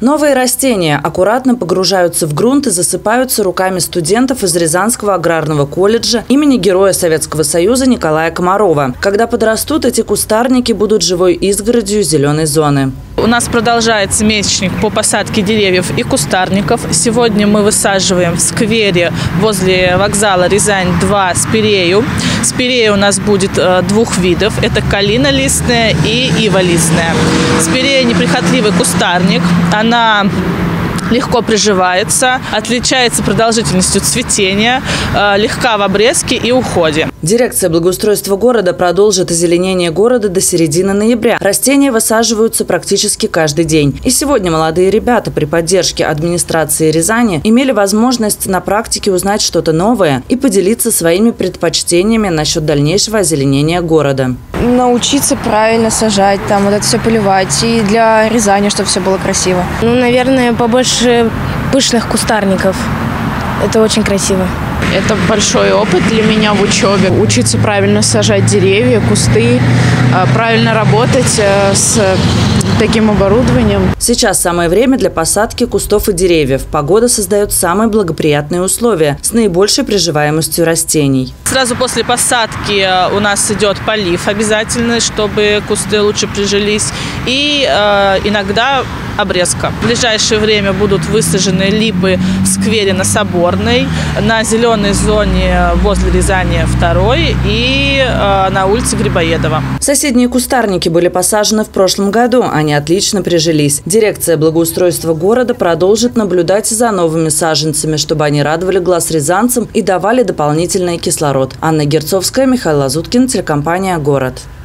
Новые растения аккуратно погружаются в грунт и засыпаются руками студентов из Рязанского аграрного колледжа имени Героя Советского Союза Николая Комарова. Когда подрастут, эти кустарники будут живой изгородью зеленой зоны. У нас продолжается месячник по посадке деревьев и кустарников. Сегодня мы высаживаем в сквере возле вокзала Рязань-2 спирею. Спирея у нас будет двух видов. Это калина-листная и ива-листная. Спирея – неприхотливый кустарник. Она легко приживается, отличается продолжительностью цветения, легка в обрезке и уходе. Дирекция благоустройства города продолжит озеленение города до середины ноября. Растения высаживаются практически каждый день. И сегодня молодые ребята при поддержке администрации Рязани имели возможность на практике узнать что-то новое и поделиться своими предпочтениями насчет дальнейшего озеленения города. Научиться правильно сажать, там вот это все поливать. И для Рязани, чтобы все было красиво. Наверное, побольше пышных кустарников. Это очень красиво. Это большой опыт для меня в учебе. Учиться правильно сажать деревья, кусты, правильно работать с таким оборудованием. Сейчас самое время для посадки кустов и деревьев. Погода создает самые благоприятные условия с наибольшей приживаемостью растений. Сразу после посадки у нас идет полив обязательно, чтобы кусты лучше прижились. И иногда обрезка. В ближайшее время будут высажены липы в сквере на Соборной, на зеленой зоне возле Рязани 2 и на улице Грибоедова. Соседние кустарники были посажены в прошлом году. Они отлично прижились. Дирекция благоустройства города продолжит наблюдать за новыми саженцами, чтобы они радовали глаз рязанцам и давали дополнительный кислород. Анна Герцовская, Михаил Лазуткин, телекомпания «Город».